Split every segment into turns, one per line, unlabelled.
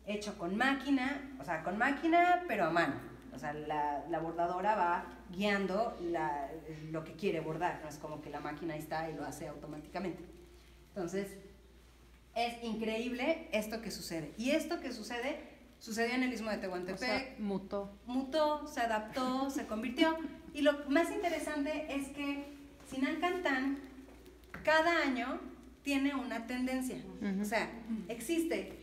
hecho con máquina, o sea, con máquina pero a mano. O sea, la bordadora va guiando lo que quiere bordar, no es como que la máquina ahí está y lo hace automáticamente. Entonces, es increíble esto que sucede. Y esto que sucedió en el Istmo de Tehuantepec.
O sea,
mutó, se adaptó, se convirtió. Y lo más interesante es que Sinalcantán cada año tiene una tendencia. O sea, existe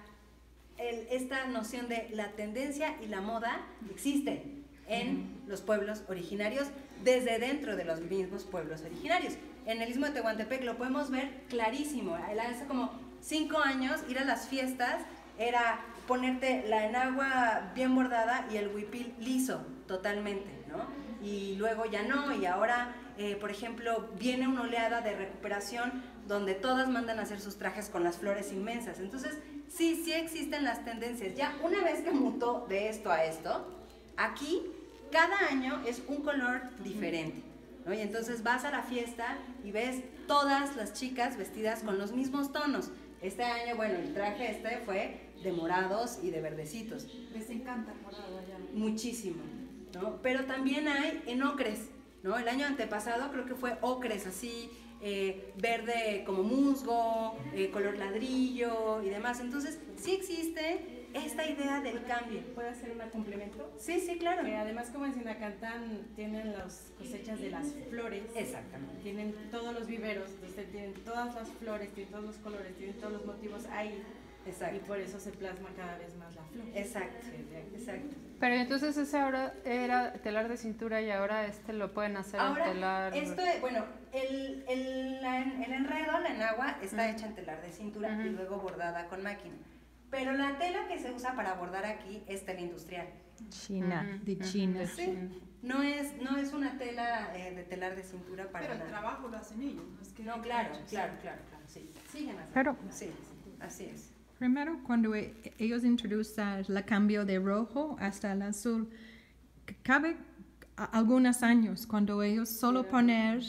esta noción de la tendencia y la moda existe en los pueblos originarios, desde dentro de los mismos pueblos originarios. En el Istmo de Tehuantepec lo podemos ver clarísimo. Hace como 5 años ir a las fiestas era ponerte la enagua bien bordada y el huipil liso totalmente, ¿no? Y luego ya no, y ahora, por ejemplo, viene una oleada de recuperación donde todas mandan a hacer sus trajes con las flores inmensas. Entonces, sí existen las tendencias. Ya una vez que mutó de esto a esto, aquí cada año es un color diferente, ¿no? Y entonces vas a la fiesta y ves todas las chicas vestidas con los mismos tonos. Este año, bueno, el traje fue de morados y de verdecitos.
Les encanta el morado allá.
Muchísimo, ¿no? Pero también hay en ocres, ¿no? El año antepasado creo que fue ocres así, verde como musgo, color ladrillo y demás. Entonces, sí existe esta idea del cambio.
¿Puedo hacer un complemento?
Sí, claro.
Además, como en Sinacantán tienen las cosechas de las flores.
Exactamente.
Tienen todos los viveros, entonces tienen todas las flores, tienen todos los colores, tienen todos los motivos ahí.
Exacto.
Y por eso se plasma cada vez más la flor.
Exacto.
Pero entonces ese ahora era telar de cintura y ahora lo pueden hacer
ahora,
en telar.
Bueno, el enredo, la enagua, está hecha en telar de cintura y luego bordada con máquina. Pero la tela que se usa para bordar aquí es tela industrial.
China, de China.
Sí. No es una tela de telar de cintura para
Pero
nada.
el trabajo lo hacen ellos.
No, claro, sí. Siguen así.
Pero,
sí, así es.
Primero, cuando ellos introducen el cambio de rojo hasta el azul, cabe algunos años cuando ellos solo ponen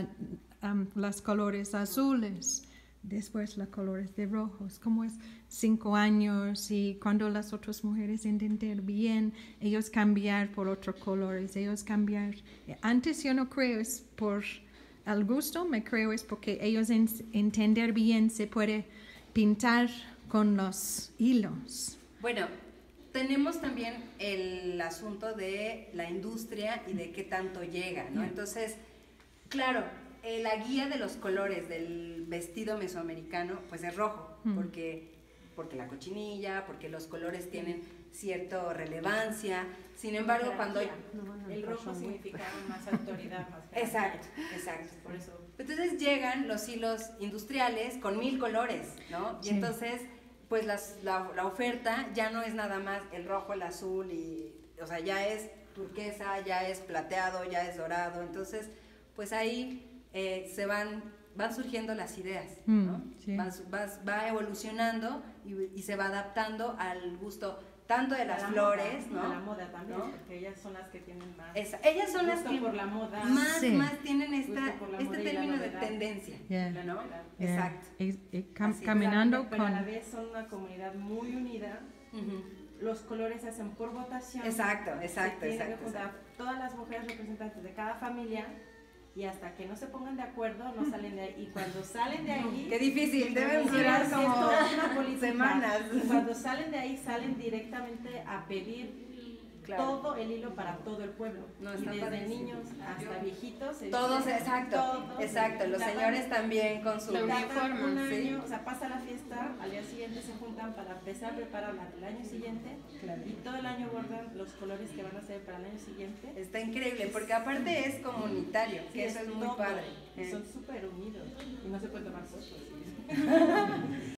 los colores azules, después los colores de rojos, como es 5 años, y cuando las otras mujeres entender bien, ellos cambiar por otros colores, ellos cambiar. Antes yo no creo es por el gusto, me creo es porque ellos entender bien se puede pintar con los hilos.
Bueno, tenemos también el asunto de la industria y de qué tanto llega, ¿no? Entonces, claro, la guía de los colores del vestido mesoamericano pues es rojo, porque la cochinilla, porque los colores tienen cierta relevancia. Sin embargo, cuando
el rojo significaba más autoridad, más grande.
Exacto.
Por eso.
Entonces llegan los hilos industriales con 1000 colores, ¿no? Y entonces pues la oferta ya no es nada más el rojo, el azul, o sea, ya es turquesa, ya es plateado, ya es dorado. Entonces, pues ahí van surgiendo las ideas, ¿no?
Sí.
Va evolucionando y se va adaptando al gusto tanto de las flores, ¿no?
A la moda también,
¿no?
Porque ellas son las que tienen más.
Ellas son las que
por la moda,
más tienen este término de
novedad.
tendencia, ¿no?
Yeah.
Exacto.
Caminando
pero
con.
a la vez son una comunidad muy unida. Los colores se hacen por votación.
Exacto.
Todas las mujeres representantes de cada familia. Y hasta que no se pongan de acuerdo, no salen de ahí. Y cuando salen de ahí...
¡Qué difícil! Deben durar como semanas.
Y cuando salen de ahí, salen directamente a pedir todo el hilo para todo el pueblo.
No,
y desde niños hasta viejitos.
Todos, exacto. Los señores también con su
uniforme. Un año, o sea, pasa la fiesta, al día siguiente se juntan para empezar a preparar el año siguiente. Y todo el año bordan los colores que van a hacer para el año siguiente.
Está increíble, porque aparte es comunitario, que eso es muy padre.
Son súper unidos y no se pueden tomar fotos.